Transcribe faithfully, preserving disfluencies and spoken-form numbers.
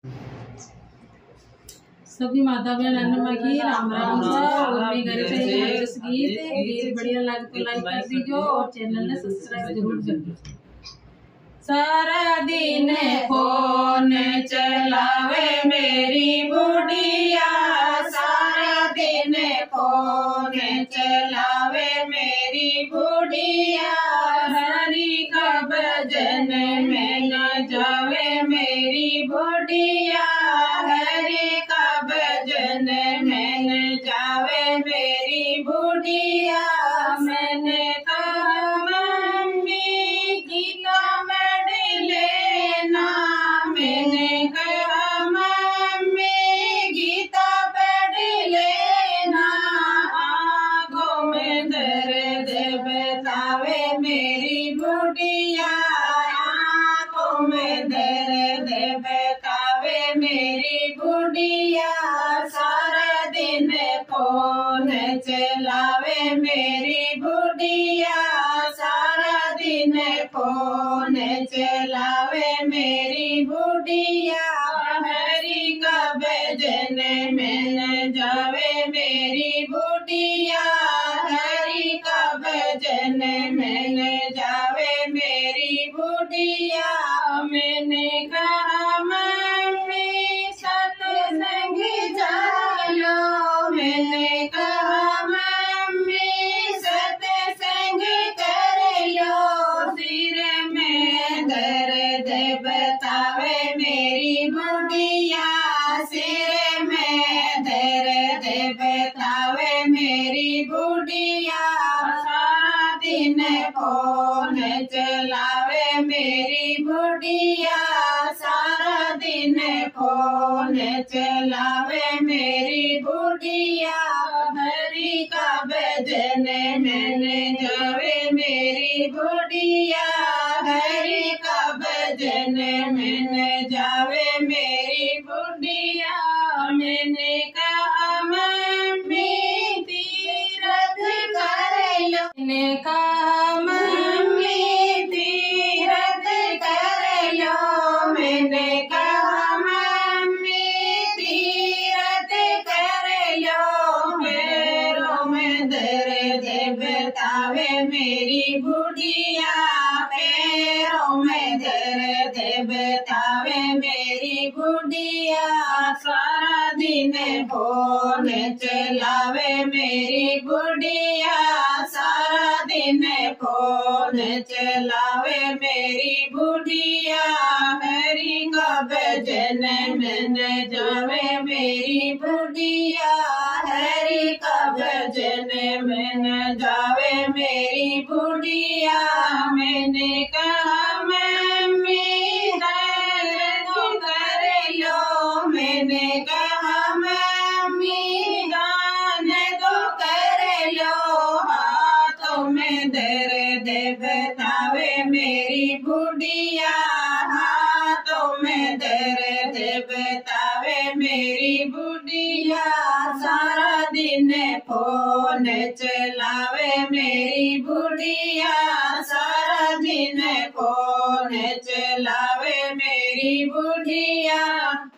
सभी माता बहन की राम राम सा और भी घर चाहिए गीत गीत बढ़िया लगे तो लाइक कर दीजिए और चैनल ने सब्सक्राइब जरूर कर दीजिए। सारा दिन फोन चलावे मेरी बुढ़िया, सारा दिन फोन चलावे मेरी बुढ़िया, हरि का भजन में न जावे मेरी बुढ़िया, हरि का भजन में न जावे मेरी बुढ़िया। मैंने कहा मम्मी गीता पढ़ लेना, मैंने कहा मम्मी गीता पढ़ लेना, आँखों में दर्द बतावे मेरी बुढ़िया, आँखों में दर्द बतावे मेरी बुढ़िया, सारा दिन फोन चलावे मेरी बुढ़िया, सारा दिन फोन चलावे मेरी बुढ़िया, हरि का भजन में न जावे मेरी बुढ़िया, हरि का भजन में न जावे मेरी बुढ़िया। मैंने कहा मम्मी सत्संग चलो, मैंने कहा मम्मी सत्संग कर लो, सिर में दर्द बतावे मेरी बुढ़िया, सिर में दर्द बतावे मेरी बुढ़िया, सारा दिन फोन चलावे मेरी बुढ़िया, सारा दिन फोन चलावे मेरी बुढ़िया, हरि का भजन में न जावे मेरी बुढ़िया, हरि का भजन में न जावे मेरी बुढ़िया। मैंने कहा मम्मी तीरथ कर लो, मैंने कहा मम्मी तीरथ कर लो, मैंने कहा मम्मी तीरथ कर लो, पैरों में दर्द बतावे मेरी बुढ़िया, पैरों में दर्द बतावे मेरी बुढ़िया, सारा दिन फोन चलावे मेरी बुढ़िया, सारा दिन फोन चलावे मेरी बुढ़िया, हरि का भजन में न जावे मेरी बुढ़िया, हरि का भजन में न जावे मेरी बुढ़िया। मैंने कहा मम्मी दर्द कर लो, मैंने कहा मम्मी गान तो कर लो, हाथों में दर्द बतावे मेरी बुढ़िया, हाथों में दर्द बतावे मेरी बुढ़िया, सारा दिन फोन चलावे मेरी बुढ़िया, सारा दिन फोन चलावे मेरी बुढ़िया।